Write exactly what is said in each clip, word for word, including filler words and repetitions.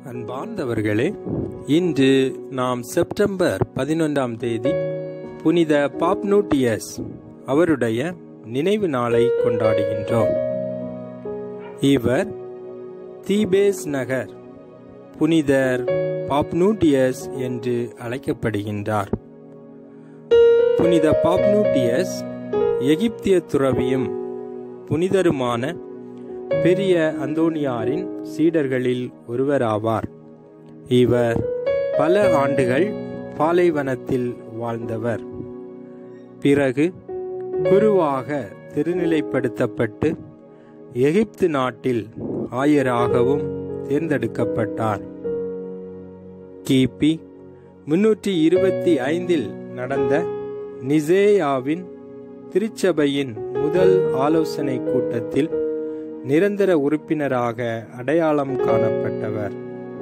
அன்பார்ந்தவர்களே, இன்று நாம் செப்டம்பர் பதினொன்றாம் தேதி புனித பாப்னூட்டியஸ் அவருடைய நினைவு நாளை கொண்டாடுகின்றோம். இவர் தீபேஸ் நகர் புனிதர் பாப்னூட்டியஸ் என்று அழைக்கப்படுகின்றார். புனித பாப்னூட்டியஸ் எகிப்திய துறவியும் புனிதருமான பெரிய அந்தோனியாரின் சீடர்களில் ஒருவராவார். இவர் பல ஆண்டுகள் பாலைவனத்தில் வாழ்ந்தவர். பிறகு குருவாக திருநிலைப்படுத்தப்பட்டு எகிப்து நாட்டில் ஆயராகவும் தேர்ந்தெடுக்கப்பட்டார். கிபி முன்னூற்றி இருபத்தி ஐந்தில் நடந்த நிசேயாவின் திருச்சபையின் முதல் ஆலோசனை கூட்டத்தில் நிரந்தர உறுப்பினராக அடையாளம் காணப்பட்டவர்.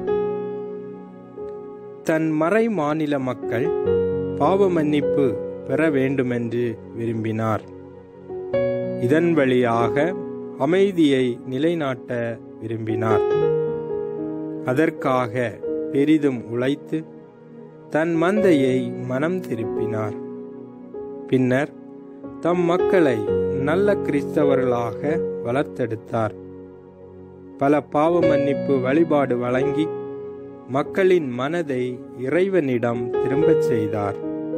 தன் மறை மாநில மக்கள் பாவ மன்னிப்பு பெற வேண்டுமென்று விரும்பினார். இதன் வழியாக அமைதியை நிலைநாட்ட விரும்பினார். அதற்காக பெரிதும் உழைத்து தன் மந்தையை மனம் திருப்பினார். பின்னர் தம் மக்களை நல்ல கிறிஸ்தவர்களாக வளர்த்தெடுத்தார். பல பாவ மன்னிப்பு வழிபாடு வழங்கி மக்களின் மனதை இறைவனிடம் திரும்பச் செய்தார்.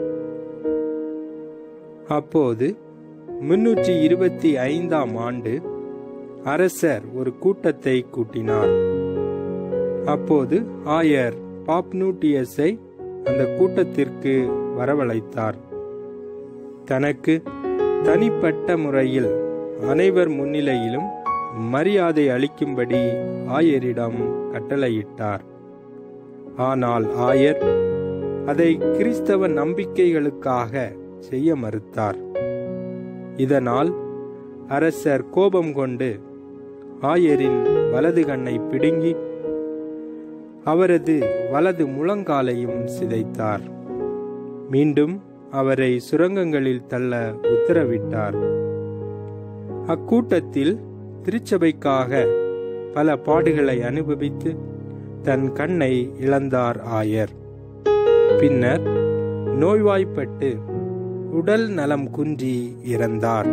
அப்போது முன்னூற்றி இருபத்தி ஐந்தாம் ஆண்டு அரசர் ஒரு கூட்டத்தை கூட்டினார். அப்போது ஆயர் பாப்னூட்டியஸை அந்த கூட்டத்திற்கு வரவழைத்தார். தனக்கு தனிப்பட்ட முறையில் அனைவர் முன்னிலையிலும் மரியாதை அளிக்கும்படி ஆயரிடம் கட்டளையிட்டார். ஆனால் ஆயர் அதை கிறிஸ்தவ நம்பிக்கைகளுக்காக செய்ய மறுத்தார். இதனால் அரசர் கோபம் கொண்டு ஆயரின் வலது கண்ணை பிடுங்கி அவரது வலது முழங்காலையும் சிதைத்தார். மீண்டும் அவரை சுரங்கங்களில் தள்ள உத்தரவிட்டார். அக்கூட்டத்தில் திருச்சபைக்காக பல பாடுகளை அனுபவித்து தன் கண்ணை இழந்தார் ஆயர். பின்னர் நோய்வாய்ப்பட்டு உடல் நலம் குன்றி இறந்தார்.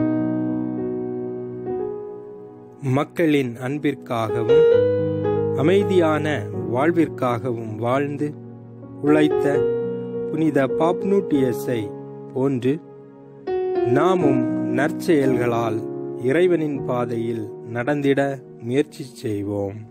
மக்களின் அன்பிற்காகவும் அமைதியான வாழ்விற்காகவும் வாழ்ந்து உழைத்த புனித பாப்னூட்டியஸை போன்று நாமும் நற்செயல்களால் இறைவனின் பாதையில் நடந்திட முயற்சி செய்வோம்.